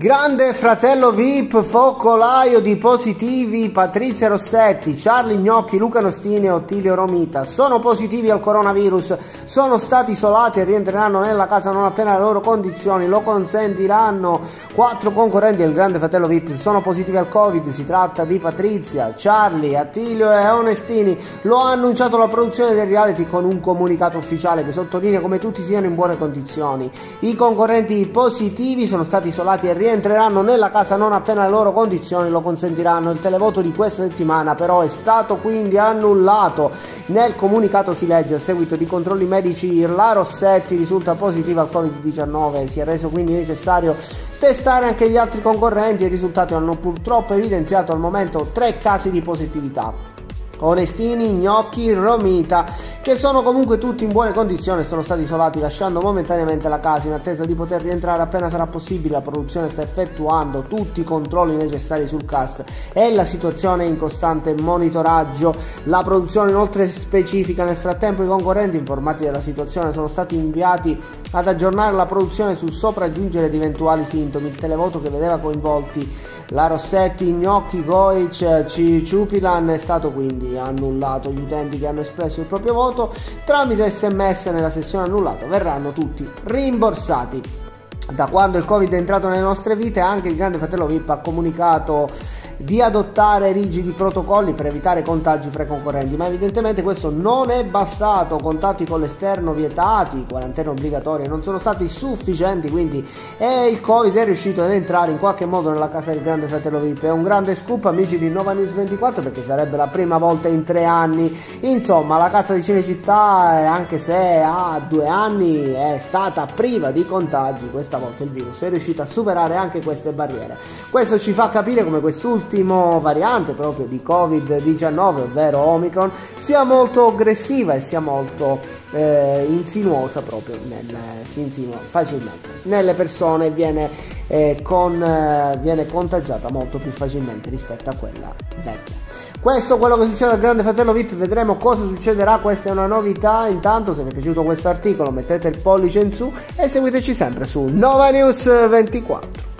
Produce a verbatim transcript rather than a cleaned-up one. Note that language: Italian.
Grande fratello V I P, focolaio di positivi. Patrizia Rossetti, Charlie Gnocchi, Luca Nostini e Ottilio Romita sono positivi al coronavirus, sono stati isolati e rientreranno nella casa non appena le loro condizioni lo consentiranno. Quattro concorrenti del Grande Fratello V I P sono positivi al Covid, si tratta di Patrizia, Charlie, Attilio e Onestini. Lo ha annunciato la produzione del reality con un comunicato ufficiale che sottolinea come tutti siano in buone condizioni. I concorrenti positivi sono stati isolati e rientreranno nella casa non appena le loro condizioni lo consentiranno. Il televoto di questa settimana però è stato quindi annullato. Nel comunicato si legge: a seguito di controlli medici la Rossetti risulta positiva al Covid diciannove, si è reso quindi necessario testare anche gli altri concorrenti e i risultati hanno purtroppo evidenziato al momento tre casi di positività. Onestini, Gnocchi, Romita, che sono comunque tutti in buone condizioni, sono stati isolati lasciando momentaneamente la casa in attesa di poter rientrare appena sarà possibile. La produzione sta effettuando tutti i controlli necessari sul cast e la situazione è in costante monitoraggio. La produzione inoltre specifica: nel frattempo i concorrenti informati della situazione sono stati inviati ad aggiornare la produzione sul sopraggiungere di eventuali sintomi. Il televoto che vedeva coinvolti la Rossetti, Gnocchi, Goic, Ciupilan è stato quindi annullato. Gli utenti che hanno espresso il proprio voto tramite sms nella sessione annullata verranno tutti rimborsati. Da quando il Covid è entrato nelle nostre vite, anche il Grande Fratello V I P ha comunicato di adottare rigidi protocolli per evitare contagi fra i concorrenti, ma evidentemente questo non è bastato. Contatti con l'esterno vietati, quarantena obbligatoria non sono stati sufficienti, quindi e il Covid è riuscito ad entrare in qualche modo nella casa del Grande Fratello V I P. È un grande scoop, amici di Nova News ventiquattro, perché sarebbe la prima volta in tre anni. Insomma, la casa di Cinecittà, anche se ha due anni, è stata priva di contagi. Questa volta il virus è riuscito a superare anche queste barriere. Questo ci fa capire come quest'ultimo variante proprio di Covid diciannove, ovvero Omicron, sia molto aggressiva e sia molto eh, insinuosa, proprio nel, si insinua facilmente nelle persone, viene, eh, con, eh, viene contagiata molto più facilmente rispetto a quella vecchia. Questo è quello che succede al Grande Fratello V I P, vedremo cosa succederà, questa è una novità. Intanto, se vi è piaciuto questo articolo mettete il pollice in su e seguiteci sempre su Nova News ventiquattro.